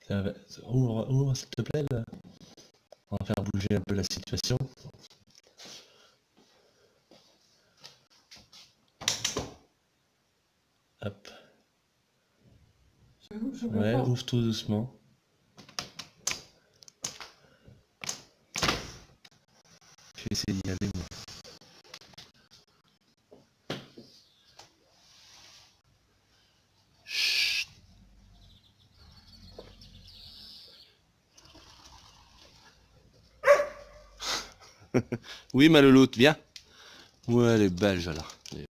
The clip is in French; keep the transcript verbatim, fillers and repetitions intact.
Ça va- Ouvre, ouvre s'il te plaît là. On va faire bouger un peu la situation. Hop. Je, je Ouais, ouvre tout doucement. Je vais essayer d'y aller moi. Chut. Oui ma louloute, viens. Ouais elle est belge là.